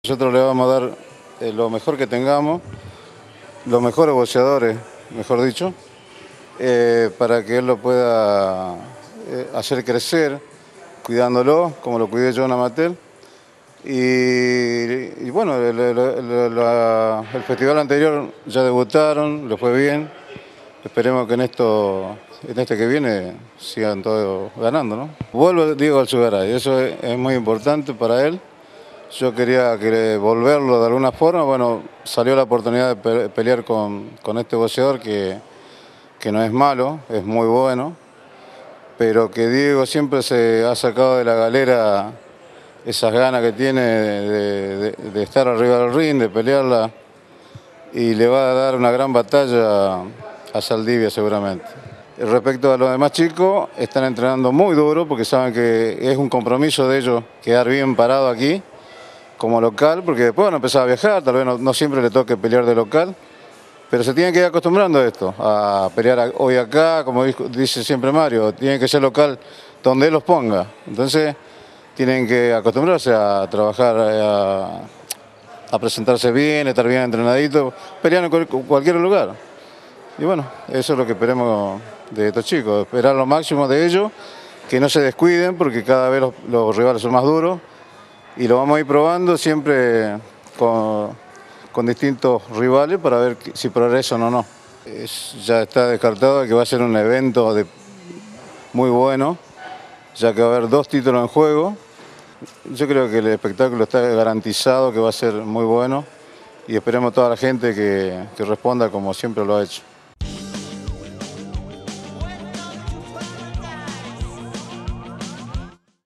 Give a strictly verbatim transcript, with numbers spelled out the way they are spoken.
Nosotros le vamos a dar eh, lo mejor que tengamos, los mejores boxeadores, mejor dicho, eh, para que él lo pueda eh, hacer crecer, cuidándolo, como lo cuidé yo en Amatel. Y, y bueno, el, el, el, la, el festival anterior ya debutaron, le fue bien. Esperemos que en esto, en este que viene, sigan todos ganando, ¿no? Vuelve Diego Alzugaray, eso es, es muy importante para él. Yo quería que volverlo de alguna forma, bueno, salió la oportunidad de pelear con, con este boxeador que, que no es malo, es muy bueno, pero que Diego siempre se ha sacado de la galera esas ganas que tiene de, de, de estar arriba del ring, de pelearla, y le va a dar una gran batalla a Saldivia seguramente. Respecto a los demás chicos, están entrenando muy duro porque saben que es un compromiso de ellos quedar bien parado aquí como local, porque después van a empezar a viajar, tal vez no, no siempre le toque pelear de local, pero se tienen que ir acostumbrando a esto, a pelear hoy acá, como dice siempre Mario, tienen que ser local donde él los ponga. Entonces tienen que acostumbrarse a trabajar, a, a presentarse bien, estar bien entrenaditos, pelear en cualquier lugar. Y bueno, eso es lo que esperemos de estos chicos, esperar lo máximo de ellos, que no se descuiden porque cada vez los, los rivales son más duros y lo vamos a ir probando siempre con, con distintos rivales para ver si progresan o no. Es, ya está descartado que va a ser un evento de, muy bueno, ya que va a haber dos títulos en juego. Yo creo que el espectáculo está garantizado que va a ser muy bueno y esperemos a toda la gente que, que responda como siempre lo ha hecho.